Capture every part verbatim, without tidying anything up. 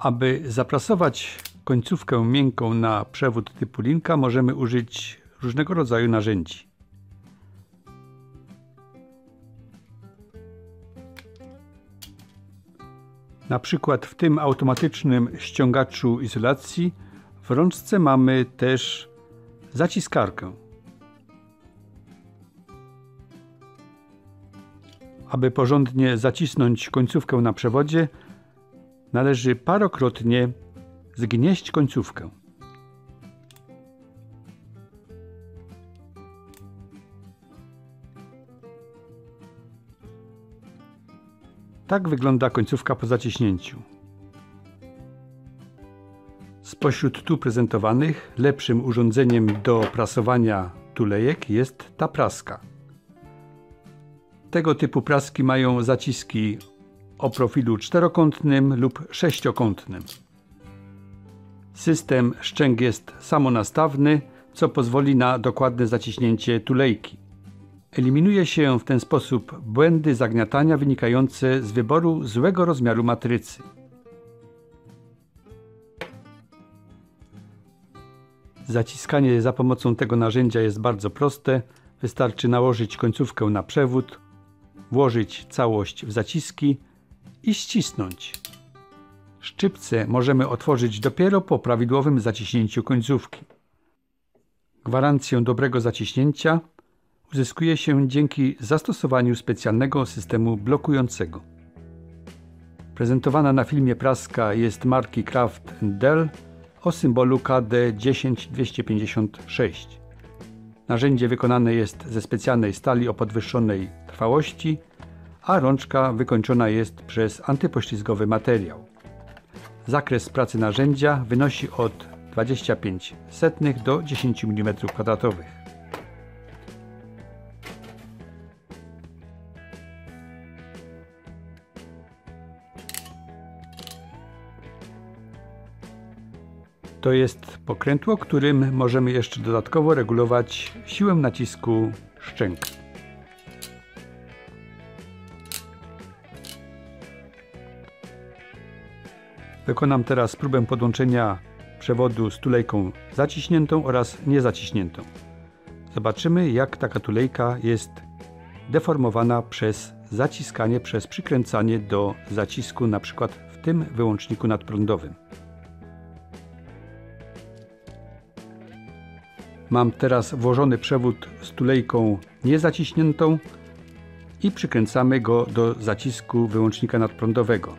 Aby zaprasować końcówkę miękką na przewód typu linka, możemy użyć różnego rodzaju narzędzi. Na przykład w tym automatycznym ściągaczu izolacji w rączce mamy też zaciskarkę. Aby porządnie zacisnąć końcówkę na przewodzie, należy parokrotnie zgnieść końcówkę. Tak wygląda końcówka po zaciśnięciu. Spośród tu prezentowanych lepszym urządzeniem do prasowania tulejek jest ta praska. Tego typu praski mają zaciski o profilu czterokątnym lub sześciokątnym. System szczęk jest samonastawny, co pozwoli na dokładne zaciśnięcie tulejki. Eliminuje się w ten sposób błędy zagniatania wynikające z wyboru złego rozmiaru matrycy. Zaciskanie za pomocą tego narzędzia jest bardzo proste. Wystarczy nałożyć końcówkę na przewód, włożyć całość w zaciski i ścisnąć. Szczypce możemy otworzyć dopiero po prawidłowym zaciśnięciu końcówki. Gwarancję dobrego zaciśnięcia uzyskuje się dzięki zastosowaniu specjalnego systemu blokującego. Prezentowana na filmie praska jest marki Kraft and Del o symbolu K D dziesięć dwieście pięćdziesiąt sześć. Narzędzie wykonane jest ze specjalnej stali o podwyższonej trwałości, a rączka wykończona jest przez antypoślizgowy materiał. Zakres pracy narzędzia wynosi od dwudziestu pięciu setnych do dziesięciu milimetrów kwadratowych. To jest pokrętło, którym możemy jeszcze dodatkowo regulować siłę nacisku szczęk. Wykonam teraz próbę podłączenia przewodu z tulejką zaciśniętą oraz niezaciśniętą. Zobaczymy, jak taka tulejka jest deformowana przez zaciskanie, przez przykręcanie do zacisku, na przykład w tym wyłączniku nadprądowym. Mam teraz włożony przewód z tulejką niezaciśniętą i przykręcamy go do zacisku wyłącznika nadprądowego.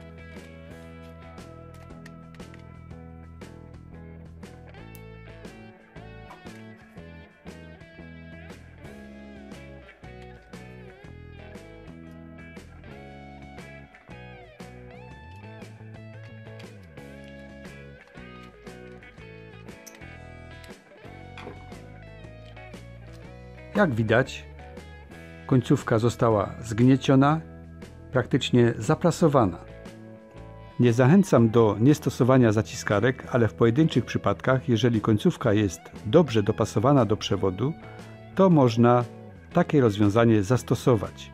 Jak widać, końcówka została zgnieciona, praktycznie zaprasowana. Nie zachęcam do niestosowania zaciskarek, ale w pojedynczych przypadkach, jeżeli końcówka jest dobrze dopasowana do przewodu, to można takie rozwiązanie zastosować.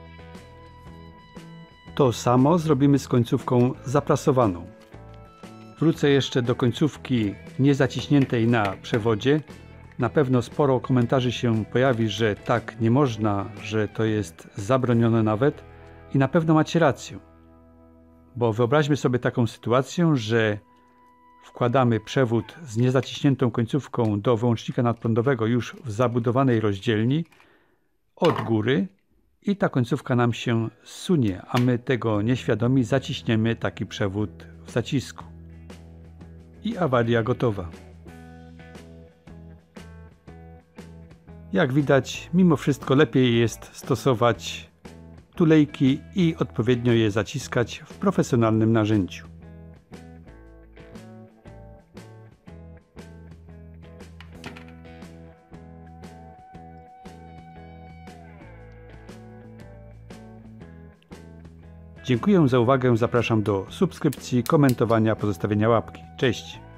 To samo zrobimy z końcówką zaprasowaną. Wrócę jeszcze do końcówki niezaciśniętej na przewodzie. Na pewno sporo komentarzy się pojawi, że tak nie można, że to jest zabronione nawet, i na pewno macie rację. Bo wyobraźmy sobie taką sytuację, że wkładamy przewód z niezaciśniętą końcówką do wyłącznika nadprądowego już w zabudowanej rozdzielni od góry i ta końcówka nam się zsunie, a my tego nieświadomi zaciśniemy taki przewód w zacisku. I awaria gotowa. Jak widać, mimo wszystko lepiej jest stosować tulejki i odpowiednio je zaciskać w profesjonalnym narzędziu. Dziękuję za uwagę, zapraszam do subskrypcji, komentowania, pozostawienia łapki. Cześć!